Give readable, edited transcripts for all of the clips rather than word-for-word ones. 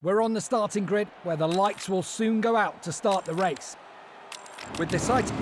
We're on the starting grid where the lights will soon go out to start the race. With this item...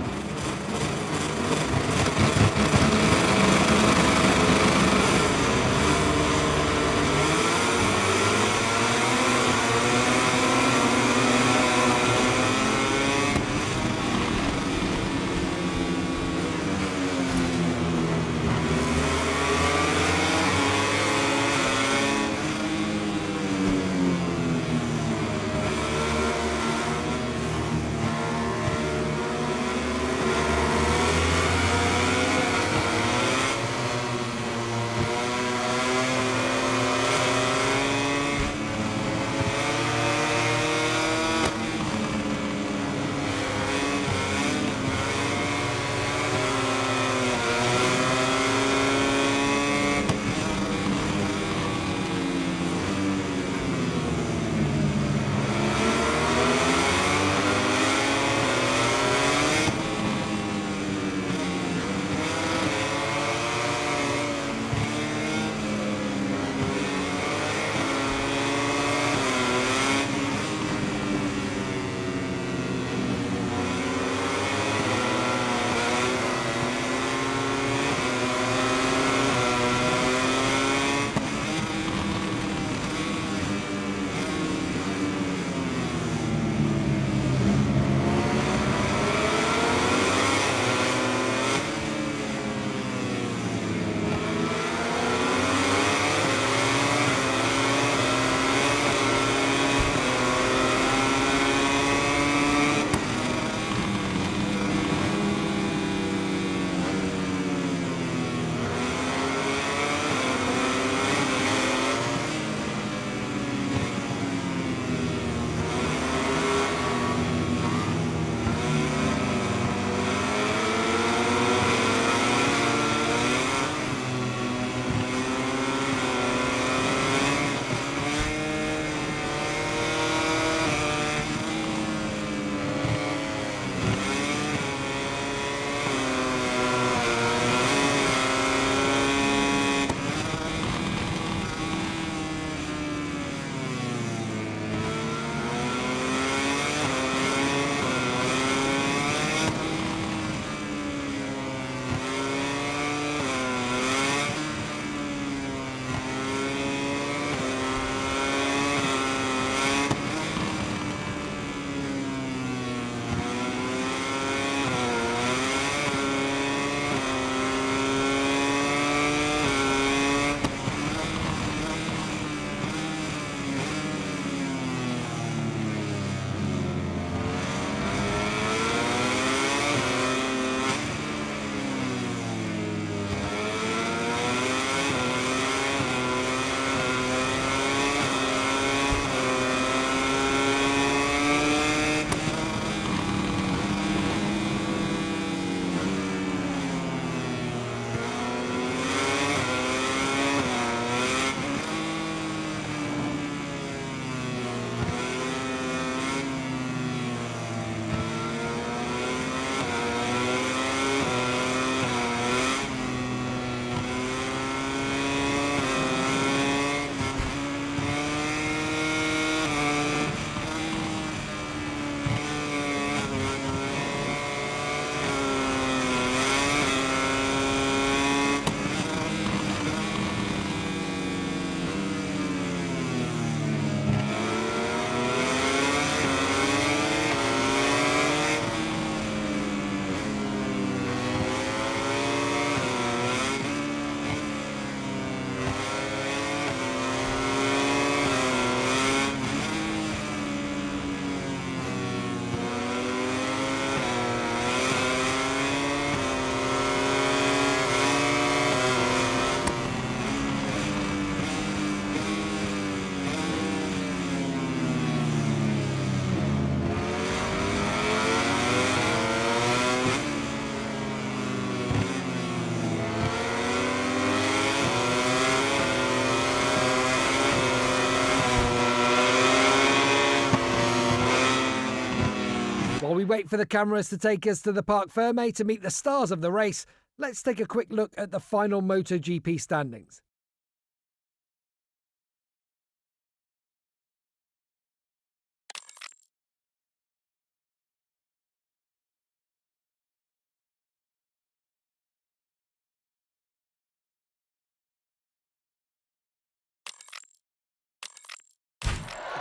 While we wait for the cameras to take us to the Parc Fermé to meet the stars of the race, let's take a quick look at the final MotoGP standings.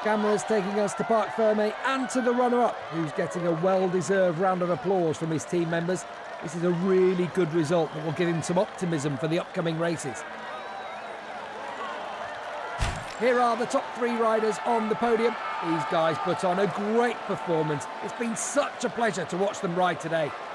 Cameras taking us to Parc Fermé and to the runner-up, who's getting a well-deserved round of applause from his team members. This is a really good result that will give him some optimism for the upcoming races. Here are the top 3 riders on the podium. These guys put on a great performance. It's been such a pleasure to watch them ride today.